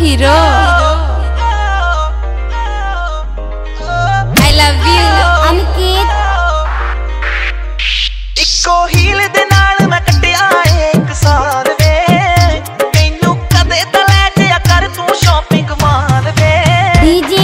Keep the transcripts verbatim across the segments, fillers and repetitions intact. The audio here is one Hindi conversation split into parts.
Hero. I love you Ankit. इको हील दे नाल मैं कटिया एक साल वे, मैनू कदे तो लै जाया कर तू शॉपिंग माल वे। DJ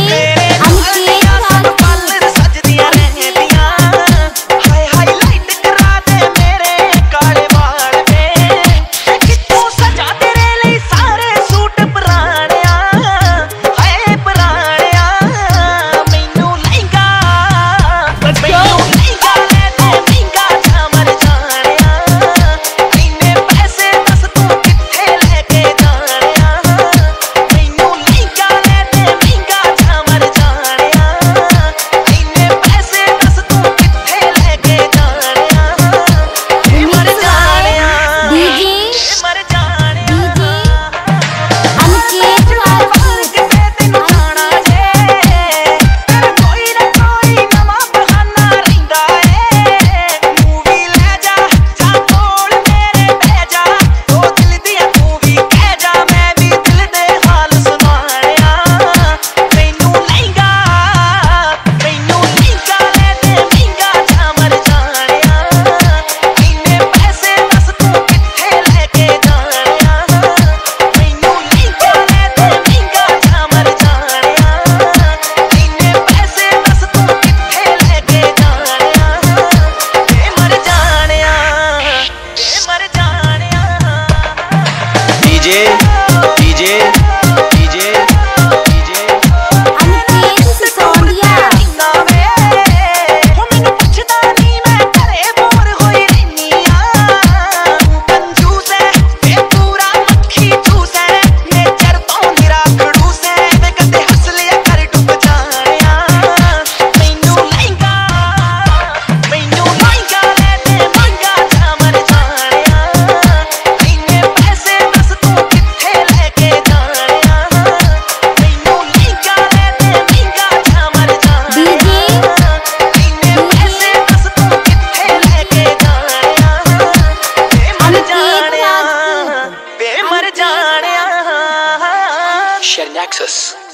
DJ DJ DJ Ankit Sonia. मैनू पुछदा नहीं मैं घरे बोर होई रहनी आ, कंजूस है ते पूरा मक्खी चूस है, नेचर तो निरा खड़ूस है, वे कदे हंस लिया कर डुब जाया। मैनू लहंगा मैनू लहंगा ले दे महंगा जा मर जाया, इन्ने पैसे दस तू किथे लेके जाया। मैनू लहंगा ले दे महंगा जा मर जाया, इन्ने पैसे दस तू किथे लेके जाया। वे मर जानिया वे मर जानिया। Share nexus.